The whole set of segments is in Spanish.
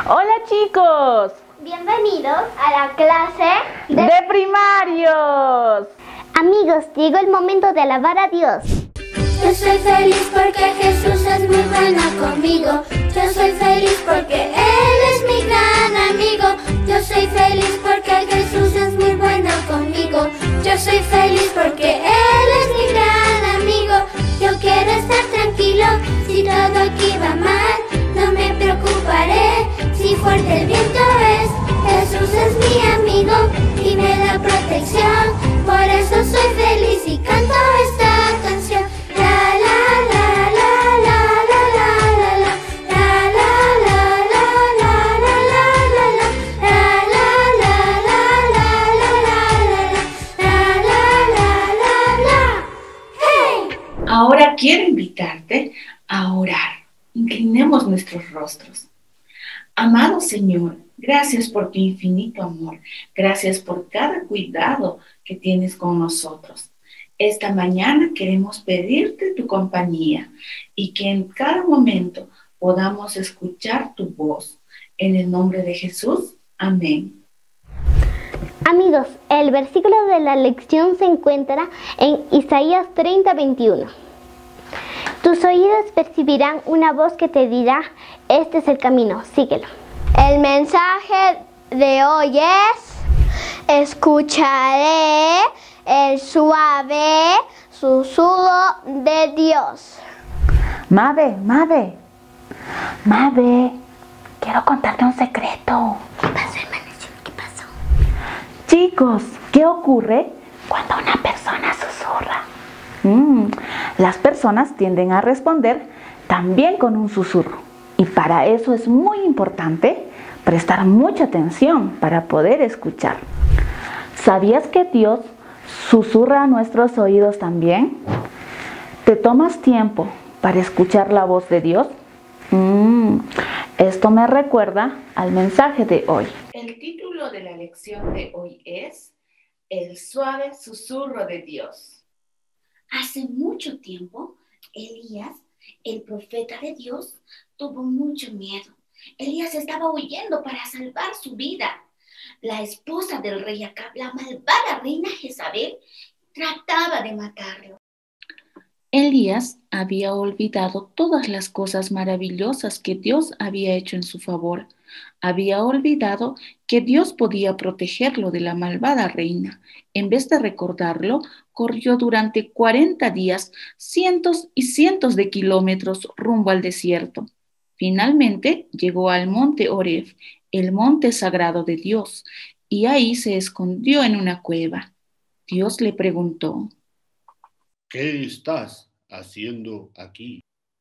Hola chicos, Bienvenidos a la clase de primarios. Amigos, llegó el momento de alabar a Dios. Yo soy feliz porque Jesús es muy bueno conmigo. Yo soy feliz porque Él es mi gran amigo. Yo soy feliz porque Jesús es muy bueno conmigo. Yo soy feliz porque Él es mi gran amigo. Yo quiero estar tranquilo, si todo aquí va mal, no me preocuparé, si fuerte el viento es. Jesús es mi amigo y me da protección, por eso soy feliz y canto esta canción. La la la la la la la la la la la la la la la la la. ¡Hey! Ahora quiero invitarte a orar. Inclinemos nuestros rostros. Amado Señor, gracias por tu infinito amor. Gracias por cada cuidado que tienes con nosotros. Esta mañana queremos pedirte tu compañía y que en cada momento podamos escuchar tu voz. En el nombre de Jesús, amén. Amigos, el versículo de la lección se encuentra en Isaías 30:21. Tus oídos percibirán una voz que te dirá, este es el camino, síguelo. El mensaje de hoy es: escucharé el suave susurro de Dios. Mabe, quiero contarte un secreto. ¿Qué pasó, hermanación? ¿Qué pasó? Chicos, ¿qué ocurre cuando una persona susurra? Las personas tienden a responder también con un susurro. Y para eso es muy importante prestar mucha atención para poder escuchar. ¿Sabías que Dios susurra a nuestros oídos también? ¿Te tomas tiempo para escuchar la voz de Dios? Esto me recuerda al mensaje de hoy. El título de la lección de hoy es El suave susurro de Dios. Hace mucho tiempo, Elías, el profeta de Dios, tuvo mucho miedo. Elías estaba huyendo para salvar su vida. La esposa del rey Acab, la malvada reina Jezabel, trataba de matarlo. Elías había olvidado todas las cosas maravillosas que Dios había hecho en su favor. Había olvidado que Dios podía protegerlo de la malvada reina. En vez de recordarlo, corrió durante 40 días cientos y cientos de kilómetros rumbo al desierto. Finalmente llegó al monte Oreb, el monte sagrado de Dios, y ahí se escondió en una cueva. Dios le preguntó: ¿Qué estás haciendo aquí?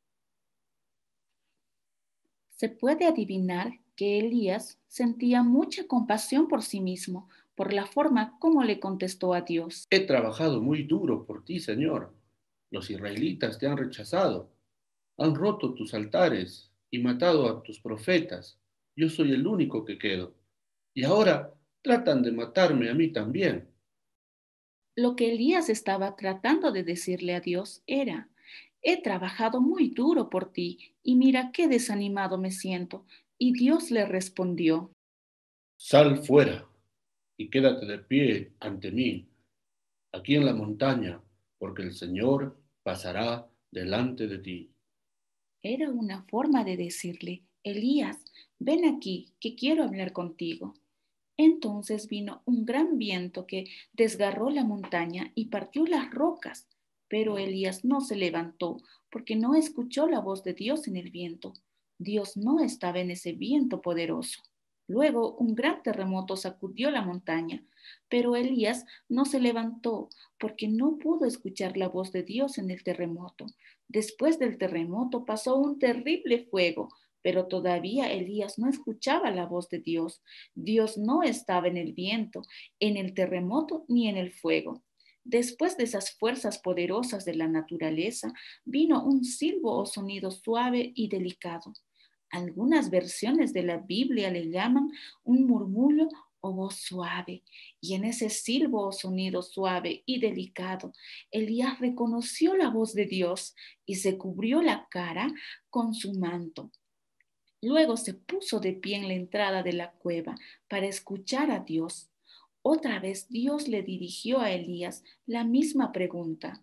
Se puede adivinar que Elías sentía mucha compasión por sí mismo, por la forma como le contestó a Dios. He trabajado muy duro por ti, Señor. Los israelitas te han rechazado, han roto tus altares y matado a tus profetas. Yo soy el único que quedo. Y ahora tratan de matarme a mí también. Lo que Elías estaba tratando de decirle a Dios era: he trabajado muy duro por ti y mira qué desanimado me siento. Y Dios le respondió: Sal fuera y quédate de pie ante mí, aquí en la montaña, porque el Señor pasará delante de ti. Era una forma de decirle: Elías, ven aquí, que quiero hablar contigo. Entonces vino un gran viento que desgarró la montaña y partió las rocas, pero Elías no se levantó porque no escuchó la voz de Dios en el viento. Dios no estaba en ese viento poderoso. Luego un gran terremoto sacudió la montaña, pero Elías no se levantó porque no pudo escuchar la voz de Dios en el terremoto. Después del terremoto pasó un terrible fuego, pero todavía Elías no escuchaba la voz de Dios. Dios no estaba en el viento, en el terremoto ni en el fuego. Después de esas fuerzas poderosas de la naturaleza, vino un silbo o sonido suave y delicado. Algunas versiones de la Biblia le llaman un murmullo o voz suave, y en ese silbo o sonido suave y delicado, Elías reconoció la voz de Dios y se cubrió la cara con su manto. Luego se puso de pie en la entrada de la cueva para escuchar a Dios. Otra vez Dios le dirigió a Elías la misma pregunta.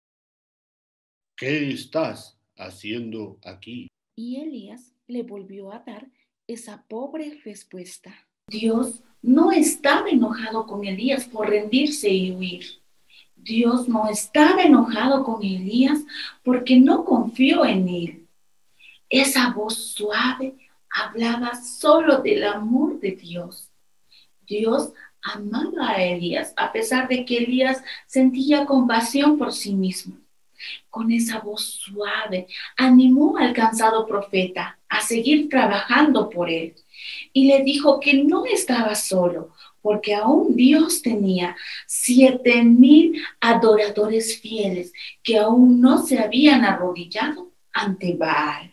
¿Qué estás haciendo aquí? Y Elías le volvió a dar esa pobre respuesta. Dios no estaba enojado con Elías por rendirse y huir. Dios no estaba enojado con Elías porque no confió en él. Esa voz suave hablaba solo del amor de Dios. Dios amaba a Elías a pesar de que Elías sentía compasión por sí mismo. Con esa voz suave animó al cansado profeta a seguir trabajando por él y le dijo que no estaba solo, porque aún Dios tenía 7,000 adoradores fieles que aún no se habían arrodillado ante Baal.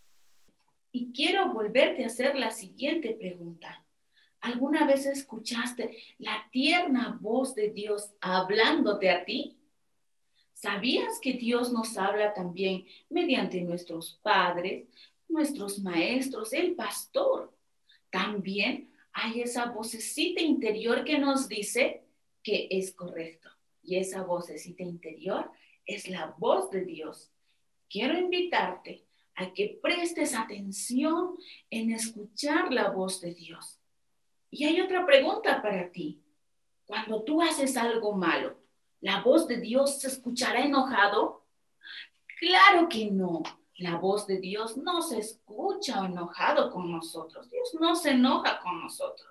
Y quiero volverte a hacer la siguiente pregunta. ¿Alguna vez escuchaste la tierna voz de Dios hablándote a ti? ¿Sabías que Dios nos habla también mediante nuestros padres, nuestros maestros, el pastor? También hay esa vocecita interior que nos dice que es correcto. Y esa vocecita interior es la voz de Dios. Quiero invitarte a que prestes atención en escuchar la voz de Dios. Y hay otra pregunta para ti. Cuando tú haces algo malo, ¿la voz de Dios se escuchará enojado? Claro que no. La voz de Dios no se escucha enojado con nosotros. Dios no se enoja con nosotros.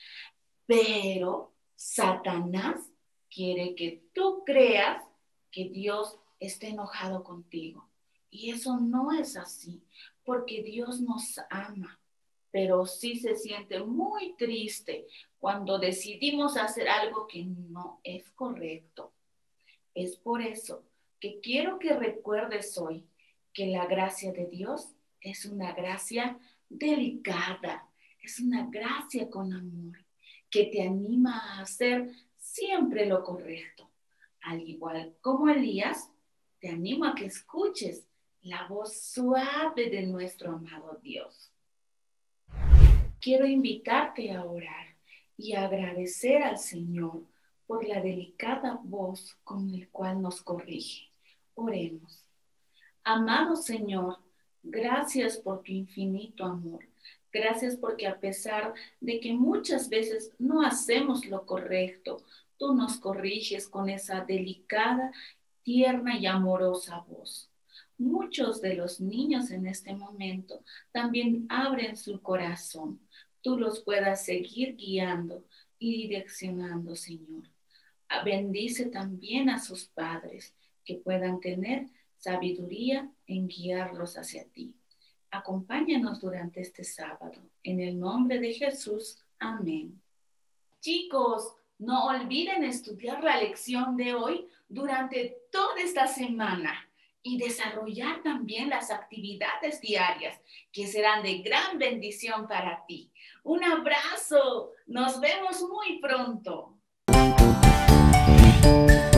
Pero Satanás quiere que tú creas que Dios esté enojado contigo. Y eso no es así, porque Dios nos ama. Pero sí se siente muy triste cuando decidimos hacer algo que no es correcto. Es por eso que quiero que recuerdes hoy que la gracia de Dios es una gracia delicada, es una gracia con amor, que te anima a hacer siempre lo correcto. Al igual como Elías, te animo a que escuches la voz suave de nuestro amado Dios. Quiero invitarte a orar y a agradecer al Señor por la delicada voz con la cual nos corrige. Oremos. Amado Señor, gracias por tu infinito amor. Gracias porque a pesar de que muchas veces no hacemos lo correcto, tú nos corriges con esa delicada, tierna y amorosa voz. Muchos de los niños en este momento también abren su corazón. Tú los puedas seguir guiando y direccionando, Señor. Bendice también a sus padres que puedan tener sabiduría en guiarlos hacia ti. Acompáñanos durante este sábado. En el nombre de Jesús. Amén. Chicos, no olviden estudiar la lección de hoy durante toda esta semana y desarrollar también las actividades diarias que serán de gran bendición para ti. Un abrazo. Nos vemos muy pronto.